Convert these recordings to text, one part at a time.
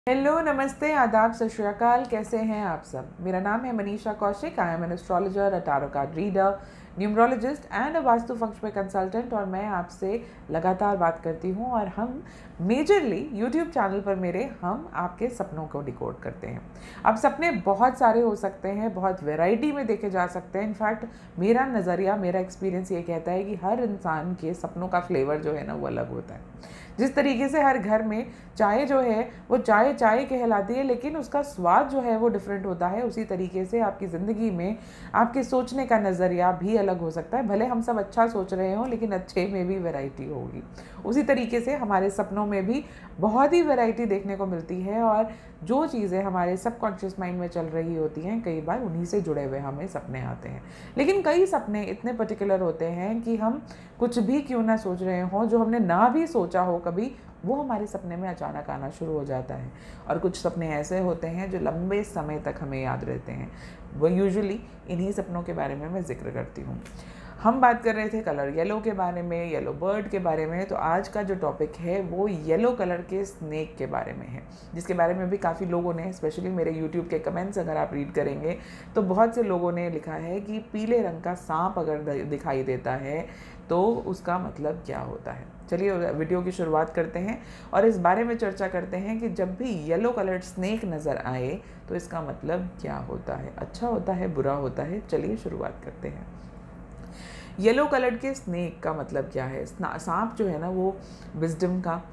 Hello, नमस्ते, आदाब, सत श्री अकाल। कैसे हैं आप सब? मेरा नाम है Manisha Kaushik. I am an astrologer, a tarot card reader, numerologist and a vastu function consultant. और मैं आपसे लगातार बात करती हूँ और हम मेजरली यूट्यूब चैनल पर हम आपके सपनों को डिकोड करते हैं। अब सपने बहुत सारे हो सकते हैं, बहुत वैरायटी में देखे जा सकते हैं। इनफैक्ट मेरा नज़रिया, मेरा एक्सपीरियंस ये कहता है कि हर इंसान के सपनों का फ्लेवर जो है ना वो अलग होता है। जिस तरीके से हर घर में चाय जो है वो चाय चाय कहलाती है, लेकिन उसका स्वाद जो है वो डिफरेंट होता है, उसी तरीके से आपकी ज़िंदगी में आपके सोचने का नज़रिया भी अलग हो सकता है। भले हम सब अच्छा सोच रहे हों, लेकिन अच्छे में भी वैरायटी होगी। उसी तरीके से हमारे सपनों में भी बहुत ही वैरायटी देखने को मिलती है, और जो चीज़ें हमारे सबकॉन्शियस माइंड में चल रही होती हैं, कई बार उन्हीं से जुड़े हुए हमें सपने आते हैं। लेकिन कई सपने इतने पर्टिकुलर होते हैं कि हम कुछ भी क्यों ना सोच रहे हों, जो हमने ना भी सोचा हो कभी, वो हमारे सपने में अचानक आना शुरू हो जाता है। और कुछ सपने ऐसे होते हैं जो लंबे समय तक हमें याद रहते हैं। वो यूजुअली इन्हीं सपनों के बारे में मैं जिक्र करती हूँ। हम बात कर रहे थे कलर येलो के बारे में, येलो बर्ड के बारे में। तो आज का जो टॉपिक है वो येलो कलर के स्नेक के बारे में है, जिसके बारे में भी काफ़ी लोगों ने, स्पेशली मेरे यूट्यूब के कमेंट्स अगर आप रीड करेंगे तो बहुत से लोगों ने लिखा है कि पीले रंग का सांप अगर दिखाई देता है तो उसका मतलब क्या होता है। चलिए वीडियो की शुरुआत करते हैं और इस बारे में चर्चा करते हैं कि जब भी येलो कलर्ड स्नेक नज़र आए तो इसका मतलब क्या होता है, अच्छा होता है, बुरा होता है। चलिए शुरुआत करते हैं। येलो कलर्ड के स्नेक का मतलब क्या है? सांप जो है ना वो विजडम का,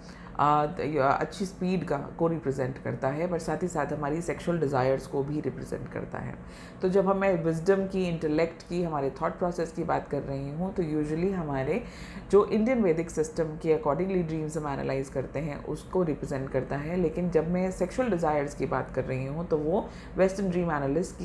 अच्छी स्पीड का को रिप्रेजेंट करता है, पर साथ ही साथ हमारी सेक्सुअल डिज़ायर्स को भी रिप्रेजेंट करता है। तो जब मैं विजडम की, इंटेलेक्ट की, हमारे थॉट प्रोसेस की बात कर रही हूँ, तो यूजुअली हमारे जो इंडियन वैदिक सिस्टम के अकॉर्डिंगली ड्रीम्स हम एनालाइज करते हैं उसको रिप्रेजेंट करता है। लेकिन जब मैं सेक्सुअल डिज़ायर्स की बात कर रही हूँ तो वो वेस्टर्न ड्रीम एनालिस्ट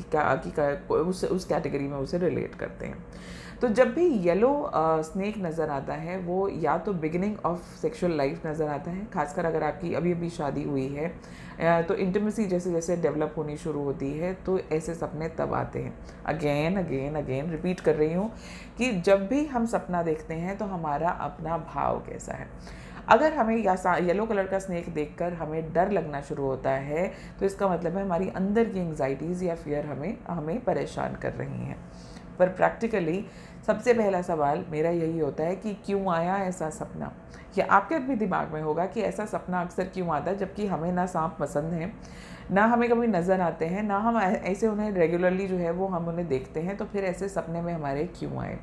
उस कैटेगरी में उसे रिलेट करते हैं। तो जब भी येलो स्नेक नज़र आता है वो या तो बिगिनिंग ऑफ सेक्सुअल लाइफ नज़र आता है, खासकर अगर आपकी अभी अभी शादी हुई है, तो इंटीमेसी जैसे जैसे डेवलप होनी शुरू होती है तो ऐसे सपने तब आते हैं। अगेन अगेन अगेन रिपीट कर रही हूँ कि जब भी हम सपना देखते हैं तो हमारा अपना भाव कैसा है। अगर हमें येलो कलर का स्नेक देखकर हमें डर लगना शुरू होता है तो इसका मतलब है हमारी अंदर की एंग्जाइटीज़ या फियर हमें परेशान कर रही हैं। पर प्रैक्टिकली सबसे पहला सवाल मेरा यही होता है कि क्यों आया ऐसा सपना। या आपके भी दिमाग में होगा कि ऐसा सपना अक्सर क्यों आता है, जबकि हमें ना सांप पसंद है, ना हमें कभी नज़र आते हैं, ना हम ऐसे उन्हें रेगुलरली जो है वो हम उन्हें देखते हैं, तो फिर ऐसे सपने में हमारे क्यों आए।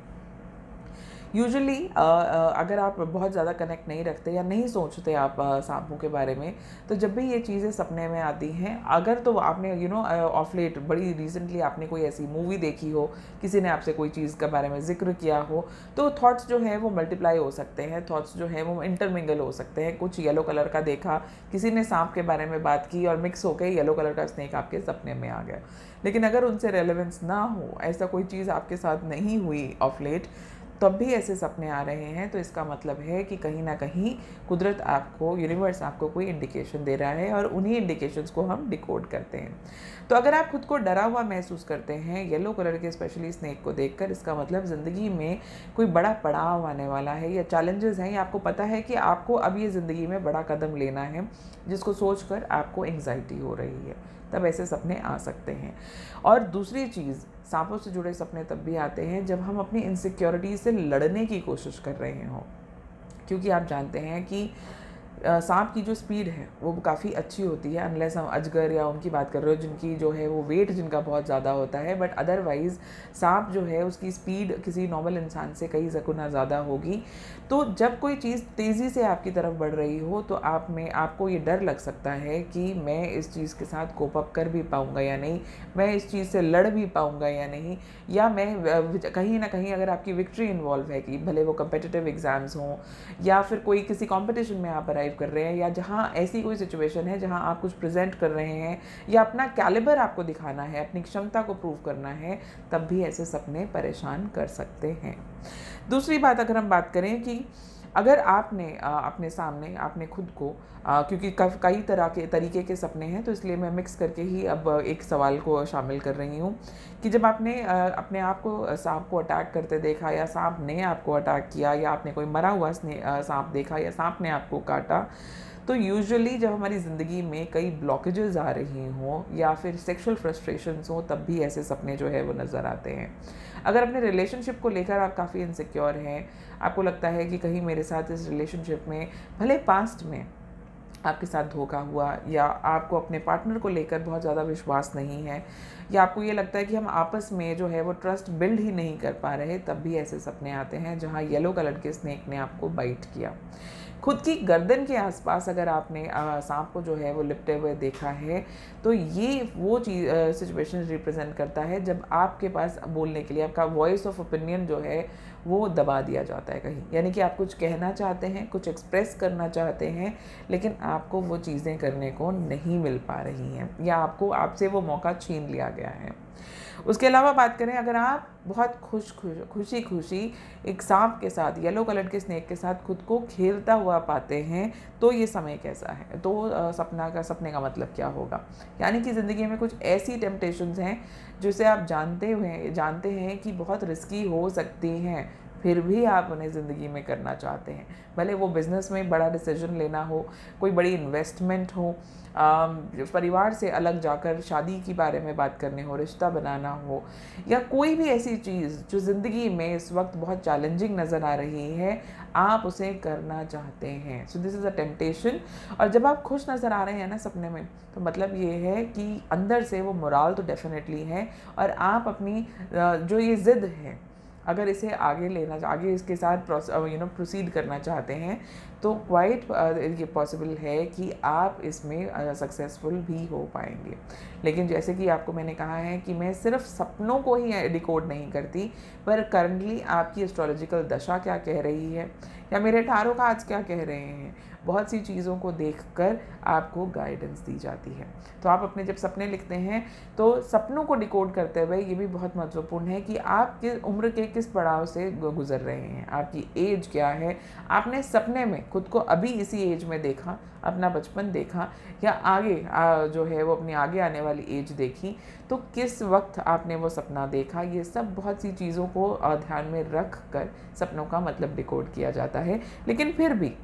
यूजुअली अगर आप बहुत ज़्यादा कनेक्ट नहीं रखते या नहीं सोचते आप सांपों के बारे में, तो जब भी ये चीज़ें सपने में आती हैं, अगर तो आपने ऑफ लेट बड़ी रिसेंटली आपने कोई ऐसी मूवी देखी हो, किसी ने आपसे कोई चीज़ के बारे में जिक्र किया हो, तो थॉट्स जो है वो मल्टीप्लाई हो सकते हैं, थॉट्स जो है वो इंटरमिंगल हो सकते हैं। कुछ येलो कलर का देखा, किसी ने सांप के बारे में बात की और मिक्स होकर येलो कलर का स्नेक आपके सपने में आ गया। लेकिन अगर उनसे रेलेवेंस ना हो, ऐसा कोई चीज़ आपके साथ नहीं हुई ऑफ लेट, तब भी ऐसे सपने आ रहे हैं, तो इसका मतलब है कि कहीं ना कहीं कुदरत आपको, यूनिवर्स आपको कोई इंडिकेशन दे रहा है और उन्हीं इंडिकेशंस को हम डिकोड करते हैं। तो अगर आप खुद को डरा हुआ महसूस करते हैं येलो कलर के स्पेशली स्नेक को देखकर, इसका मतलब ज़िंदगी में कोई बड़ा पड़ाव आने वाला है या चैलेंजेस हैं, या आपको पता है कि आपको अब ये ज़िंदगी में बड़ा कदम लेना है जिसको सोचकर आपको एंग्जाइटी हो रही है, तब ऐसे सपने आ सकते हैं। और दूसरी चीज़, सांपों से जुड़े सपने तब भी आते हैं जब हम अपनी इनसिक्योरिटी से लड़ने की कोशिश कर रहे हों, क्योंकि आप जानते हैं कि सांप की जो स्पीड है वो काफ़ी अच्छी होती है, अनलेस हम अजगर या उनकी बात कर रहे हो जिनकी जो है वो वेट जिनका बहुत ज़्यादा होता है, बट अदरवाइज़ सांप जो है उसकी स्पीड किसी नॉर्मल इंसान से कई गुना ज़्यादा होगी। तो जब कोई चीज़ तेज़ी से आपकी तरफ बढ़ रही हो तो आपको ये डर लग सकता है कि मैं इस चीज़ के साथ कोप अप कर भी पाऊँगा या नहीं, मैं इस चीज़ से लड़ भी पाऊँगा या नहीं, या मैं कहीं ना कहीं अगर आपकी विक्ट्री इन्वॉल्व है, कि भले वो कम्पिटिटिव एग्ज़ाम्स हों या फिर कोई किसी कॉम्पिटिशन में आप अराइव कर रहे हैं, या जहाँ ऐसी कोई सिचुएशन है जहाँ आप कुछ प्रेजेंट कर रहे हैं या अपना कैलिबर आपको दिखाना है, अपनी क्षमता को प्रूव करना है, तब भी ऐसे सपने परेशान कर सकते हैं। दूसरी बात अगर हम बात करें कि अगर आपने अपने सामने आपने खुद को क्योंकि कई तरह के तरीके के सपने हैं, तो इसलिए मैं मिक्स करके ही अब एक सवाल को शामिल कर रही हूँ कि जब आपने अपने आप को सांप को अटैक करते देखा, या सांप ने आपको अटैक किया, या आपने कोई मरा हुआ सांप देखा, या सांप ने आपको काटा, तो यूजुअली जब हमारी ज़िंदगी में कई ब्लॉकेजेस आ रही हों या फिर सेक्सुअल फ्रस्ट्रेशंस हों, तब भी ऐसे सपने जो है वो नज़र आते हैं। अगर अपने रिलेशनशिप को लेकर आप काफ़ी इनसिक्योर हैं, आपको लगता है कि कहीं मेरे साथ इस रिलेशनशिप में भले पास्ट में आपके साथ धोखा हुआ, या आपको अपने पार्टनर को लेकर बहुत ज़्यादा विश्वास नहीं है, या आपको ये लगता है कि हम आपस में जो है वो ट्रस्ट बिल्ड ही नहीं कर पा रहे, तब भी ऐसे सपने आते हैं जहाँ येलो कलर के स्नेक ने आपको बाइट किया। खुद की गर्दन के आसपास अगर आपने सांप को जो है वो लिपटे हुए देखा है, तो ये वो चीज़ सिचुएशन रिप्रेजेंट करता है जब आपके पास बोलने के लिए आपका वॉइस ऑफ ओपिनियन जो है वो दबा दिया जाता है कहीं। यानी कि आप कुछ कहना चाहते हैं, कुछ एक्सप्रेस करना चाहते हैं, लेकिन आपको वो चीज़ें करने को नहीं मिल पा रही हैं, या आपसे वो मौका छीन लिया गया है। उसके अलावा बात करें, अगर आप बहुत खुशी एक सांप के साथ, येलो कलर के स्नेक के साथ खुद को खेलता हुआ पाते हैं, तो ये समय कैसा है, तो सपने का मतलब क्या होगा। यानी कि ज़िंदगी में कुछ ऐसी टेम्पटेशंस हैं जिसे आप जानते हैं कि बहुत रिस्की हो सकती हैं, फिर भी आप उन्हें ज़िंदगी में करना चाहते हैं। भले वो बिज़नेस में बड़ा डिसीजन लेना हो, कोई बड़ी इन्वेस्टमेंट हो, परिवार से अलग जाकर शादी के बारे में बात करने हो, रिश्ता बनाना हो, या कोई भी ऐसी चीज़ जो ज़िंदगी में इस वक्त बहुत चैलेंजिंग नज़र आ रही है, आप उसे करना चाहते हैं। So this is a temptation. और जब आप खुश नज़र आ रहे हैं ना सपने में, तो मतलब ये है कि अंदर से वो मोराल तो डेफिनेटली है, और आप अपनी जो ये ज़िद है, अगर इसे आगे इसके साथ प्रोसीड करना चाहते हैं, तो क्वाइट ये पॉसिबल है कि आप इसमें सक्सेसफुल भी हो पाएंगे। लेकिन जैसे कि आपको मैंने कहा है कि मैं सिर्फ सपनों को ही डिकोड नहीं करती, पर करंटली आपकी एस्ट्रोलॉजिकल दशा क्या कह रही है, या मेरे टारो कार्ड्स क्या कह रहे हैं, बहुत सी चीज़ों को देखकर आपको गाइडेंस दी जाती है। तो आप अपने जब सपने लिखते हैं, तो सपनों को डिकोड करते हुए ये भी बहुत महत्वपूर्ण है कि आप किस उम्र के किस पड़ाव से गुजर रहे हैं, आपकी एज क्या है, आपने सपने में खुद को अभी इसी एज में देखा, अपना बचपन देखा, या आगे जो है वो अपनी आगे आने वाली एज देखी, तो किस वक्त आपने वो सपना देखा। ये सब बहुत सी चीज़ों को ध्यान में रख कर सपनों का मतलब डिकोड किया जाता है। लेकिन फिर भी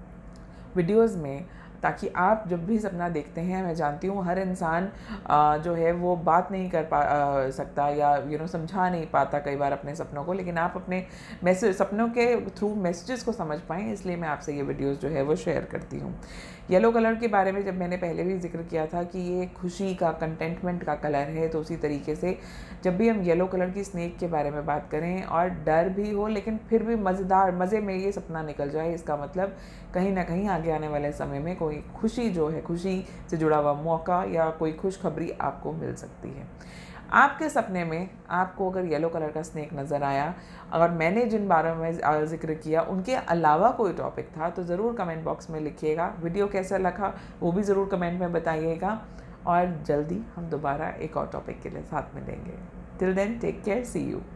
वीडियोस में, ताकि आप जब भी सपना देखते हैं, मैं जानती हूँ हर इंसान जो है वो बात नहीं कर सकता, या समझा नहीं पाता कई बार अपने सपनों को, लेकिन आप अपने सपनों के थ्रू मैसेजेस को समझ पाएँ, इसलिए मैं आपसे ये वीडियोस जो है वो शेयर करती हूँ। येलो कलर के बारे में जब मैंने पहले भी जिक्र किया था कि ये खुशी का, कंटेंटमेंट का कलर है, तो उसी तरीके से जब भी हम येलो कलर की स्नेक के बारे में बात करें और डर भी हो, लेकिन फिर भी मज़े में ये सपना निकल जाए, इसका मतलब कहीं ना कहीं आगे आने वाले समय में कोई खुशी जो है, खुशी से जुड़ा हुआ मौका या कोई खुशखबरी आपको मिल सकती है। आपके सपने में आपको अगर येलो कलर का स्नेक नज़र आया, और मैंने जिन बारों में जिक्र किया उनके अलावा कोई टॉपिक था, तो ज़रूर कमेंट बॉक्स में लिखिएगा। वीडियो कैसा लगा वो भी ज़रूर कमेंट में बताइएगा, और जल्दी हम दोबारा एक और टॉपिक के लिए साथ मिलेंगे। Till then take care, see you.